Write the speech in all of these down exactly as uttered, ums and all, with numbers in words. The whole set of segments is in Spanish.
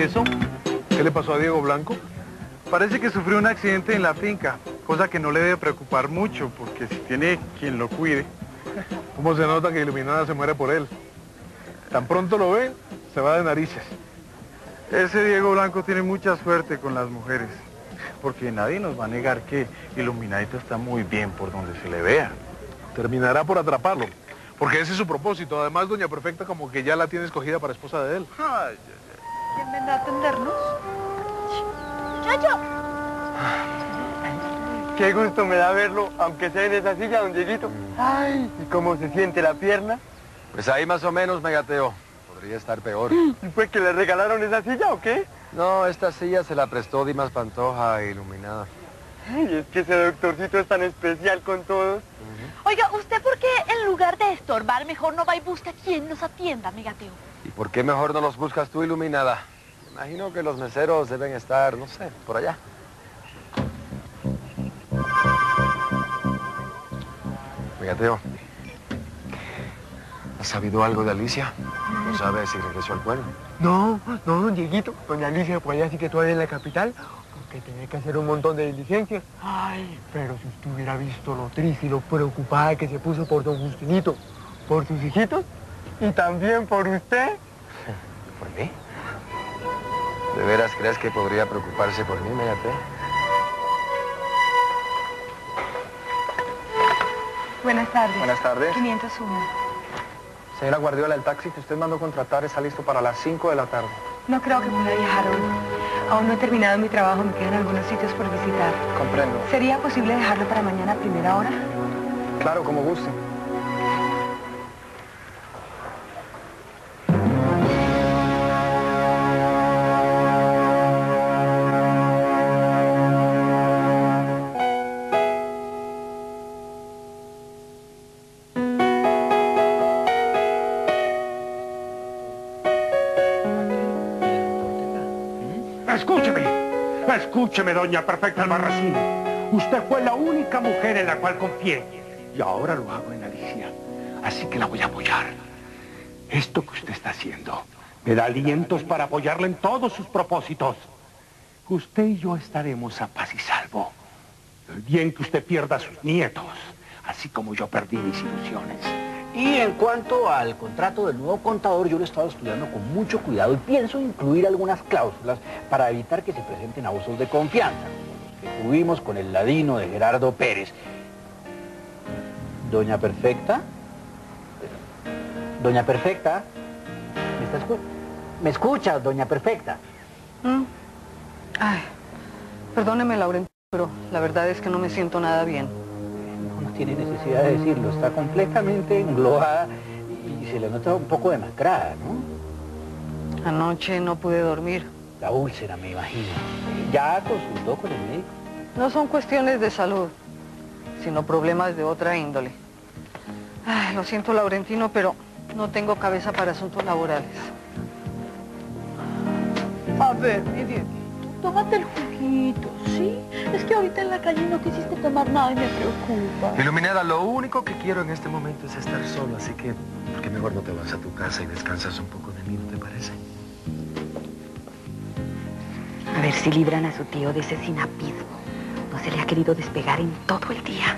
eso? ¿Qué le pasó a Diego Blanco? Parece que sufrió un accidente en la finca, cosa que no le debe preocupar mucho, porque si tiene quien lo cuide. ¿Cómo se nota que Iluminada se muere por él? Tan pronto lo ven, se va de narices. Ese Diego Blanco tiene mucha suerte con las mujeres, porque nadie nos va a negar que Iluminadito está muy bien por donde se le vea. Terminará por atraparlo, porque ese es su propósito. Además, Doña Perfecta como que ya la tiene escogida para esposa de él. Ay, ¿Quién vendrá a atendernos? ¡Chacho! Qué gusto me da verlo, aunque sea en esa silla, don Dieguito. Ay, ¿y cómo se siente la pierna? Pues ahí más o menos, Megateo. Podría estar peor. ¿Y fue que le regalaron esa silla o qué? No, esta silla se la prestó Dimas Pantoja, Iluminada. Ay, es que ese doctorcito es tan especial con todos. Uh-huh. Oiga, ¿usted por qué en lugar de estorbar mejor no va y busca quien nos atienda, Megateo? ¿Y por qué mejor no los buscas tú, Iluminada? Me imagino que los meseros deben estar, no sé, por allá. Megateo, ¿has sabido algo de Alicia? ¿No sabes si regresó al pueblo? No, no, don Dieguito. Doña Alicia por allá sí que todavía en la capital, porque tenía que hacer un montón de diligencias. Ay, pero si usted hubiera visto lo triste y lo preocupada que se puso por don Justinito, por sus hijitos y también por usted. ¿Por mí? ¿De veras crees que podría preocuparse por mí, Megateo? Buenas tardes. Buenas tardes. quinientos uno. Señora Guardiola, el taxi que usted mandó contratar está listo para las cinco de la tarde. No creo que pueda viajar hoy. Aún no he terminado mi trabajo, me quedan algunos sitios por visitar. Comprendo. ¿Sería posible dejarlo para mañana a primera hora? Claro, como guste. Escúcheme, escúcheme, doña Perfecta Albarracín. Usted fue la única mujer en la cual confié. Y ahora lo hago en Alicia. Así que la voy a apoyar. Esto que usted está haciendo me da alientos para apoyarla en todos sus propósitos. Usted y yo estaremos a paz y salvo. Bien que usted pierda a sus nietos, así como yo perdí mis ilusiones. Y en cuanto al contrato del nuevo contador, yo lo he estado estudiando con mucho cuidado y pienso incluir algunas cláusulas para evitar que se presenten abusos de confianza, como los que tuvimos con el ladino de Gerardo Pérez. Doña Perfecta. Doña Perfecta. ¿Me, está escu ¿Me escucha, Doña Perfecta? ¿Mm? Ay, perdóneme, Laurentino, pero la verdad es que no me siento nada bien. No tiene necesidad de decirlo, está completamente englobada y se le nota un poco demacrada, ¿no? Anoche no pude dormir. La úlcera, me imagino. ¿Ya consultó con el médico? No son cuestiones de salud, sino problemas de otra índole. Ay, lo siento, Laurentino, pero no tengo cabeza para asuntos laborales. A ver, mi Dieguito, tómate el juguito, ¿sí? Es que ahorita en la calle no quisiste tomar nada y me preocupa. Iluminada, lo único que quiero en este momento es estar solo, así que, ¿por qué mejor no te vas a tu casa y descansas un poco de mí, no te parece? A ver si libran a su tío de ese sinapismo. No se le ha querido despegar en todo el día.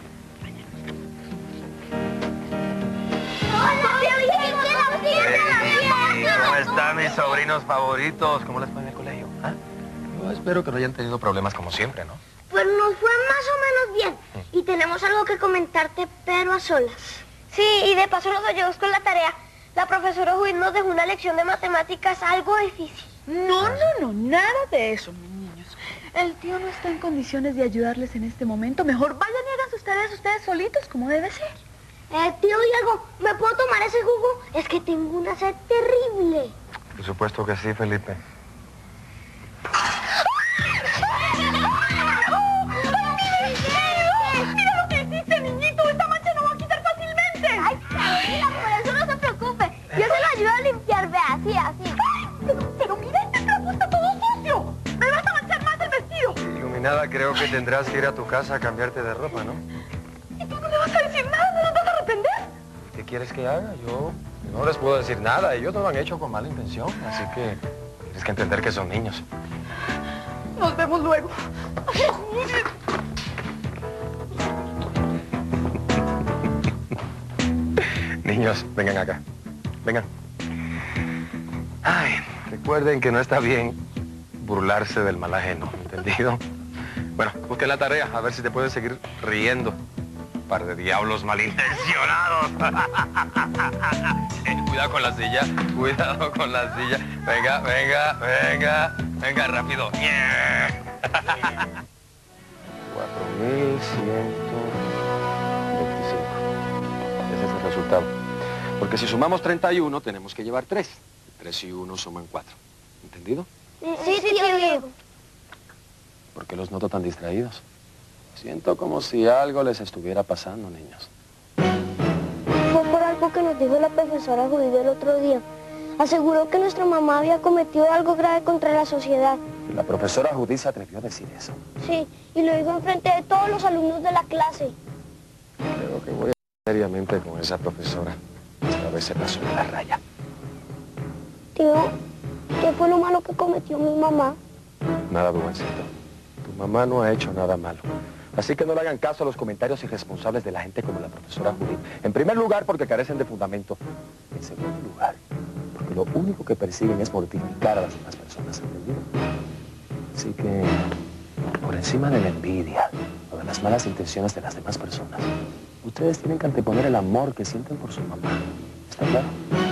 ¿Cómo están mis sobrinos favoritos? ¿Cómo les fue en el colegio? ¿Ah? Yo espero que no hayan tenido problemas como siempre, ¿no? Pues nos fue más o menos bien. Y tenemos algo que comentarte, pero a solas. Sí, y de paso nos ayudamos con la tarea. La profesora Juiz nos dejó una lección de matemáticas algo difícil. No, no, no, nada de eso, mis niños. El tío no está en condiciones de ayudarles en este momento. Mejor vayan y hagan sus tareas ustedes solitos, como debe ser. Eh, tío Diego, ¿me puedo tomar ese jugo? Es que tengo una sed terrible. Por supuesto que sí, Felipe. ¡Mira lo que hiciste, niñito! ¡Esta mancha no va a quitar fácilmente! Ay, tranquila, por eso no se preocupe. Yo se lo ayudo a limpiar, ve, así, así. Ay, pero, pero mira, este trapo está todo sucio. Me vas a manchar más el vestido. Iluminada, creo que tendrás que ir a tu casa a cambiarte de ropa, ¿no? ¿Y tú no le vas a decir nada? ¿No nos vas a arrepender? ¿Qué quieres que haga? Yo no les puedo decir nada. Ellos no lo han hecho con mala intención, así que Tienes que entender que son niños. Nos vemos luego. Niños, vengan acá. Vengan. Ay, recuerden que no está bien burlarse del mal ajeno, ¿entendido? Bueno, busquen la tarea, a ver si te pueden seguir riendo. Par de diablos malintencionados. Eh, cuidado con la silla, cuidado con la silla. Venga, venga, venga, venga, rápido. cuatro mil ciento veinticinco. Ese es el resultado. Porque si sumamos treinta y uno, tenemos que llevar tres. tres y uno suman cuatro. ¿Entendido? Sí, sí, tío Diego. ¿Por qué los noto tan distraídos? Siento como si algo les estuviera pasando, niños. Fue por algo que nos dijo la profesora Judith el otro día. Aseguró que nuestra mamá había cometido algo grave contra la sociedad. La profesora Judith se atrevió a decir eso. Sí, y lo dijo enfrente de todos los alumnos de la clase. Creo que voy a seriamente con esa profesora. Esta vez se pasó de la raya. Tío, ¿qué fue lo malo que cometió mi mamá? Nada, Buencito. Tu mamá no ha hecho nada malo. Así que no le hagan caso a los comentarios irresponsables de la gente como la profesora Judith. En primer lugar, porque carecen de fundamento. En segundo lugar, porque lo único que persiguen es mortificar a las demás personas, ¿entendido? Así que, por encima de la envidia o de las malas intenciones de las demás personas, ustedes tienen que anteponer el amor que sienten por su mamá. ¿Está claro?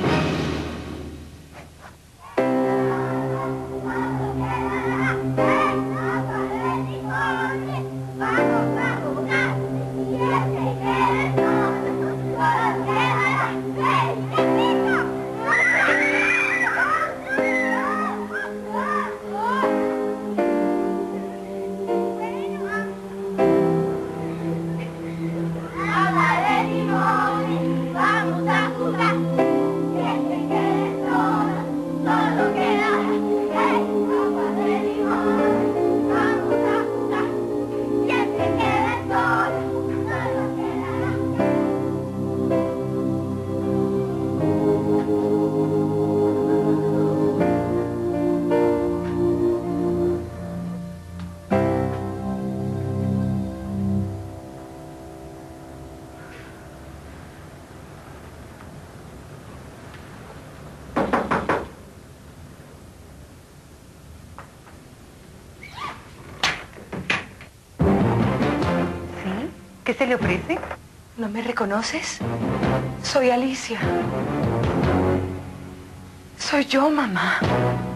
¿Qué se le ofrece? ¿No me reconoces? Soy Alicia. Soy yo, mamá.